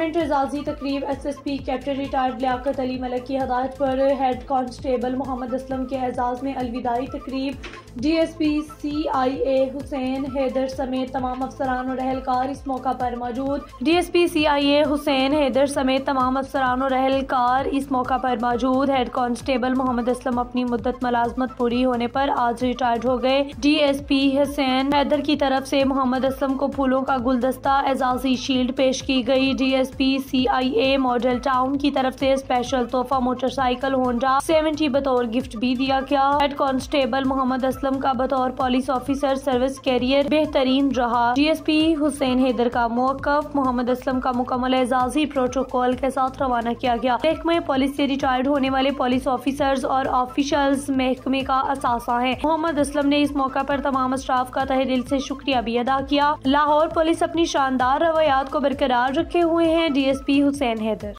Retirement एजाजी तकरीब SSP captain retired Liaquat Ali Malik की हदायत पर हेड कांस्टेबल मोहम्मद असलम के एजाज में अलविदाई तकरीब DSP CIA हुसैन हैदर समेत तमाम अफसरान और अहलकार इस मौका पर मौजूद। DSP CIA हुसैन हैदर समेत तमाम अफसरान और अहलकार इस मौका पर मौजूद। हेड कांस्टेबल मोहम्मद असलम अपनी मुद्दत मुलाजमत पूरी होने पर आज रिटायर्ड हो गए। DSP हुसैन हैदर की तरफ से मोहम्मद असलम को फूलों का गुलदस्ता एजाजी शील्ड पेश की गई। DSP CIA मॉडल टाउन की तरफ से स्पेशल तोहफा मोटरसाइकिल होंडा 70 बतौर गिफ्ट भी दिया गया। हेड कांस्टेबल मोहम्मद असलम का बतौर पुलिस ऑफिसर सर्विस कैरियर बेहतरीन रहा। DSP हुसैन हैदर का मौकफ मोहम्मद असलम का मुकम्मल एजाजी प्रोटोकॉल के साथ रवाना किया गया। महकमे पुलिस से रिटायर्ड होने वाले पुलिस ऑफिसर्स और ऑफिशियल्स महकमे का असासा है। मोहम्मद असलम ने इस मौका पर तमाम स्टाफ का तहे दिल से शुक्रिया भी अदा किया। लाहौर पुलिस अपनी शानदार रवैयात को बरकरार रखे हुए हैं। DSP हुसैन हैदर।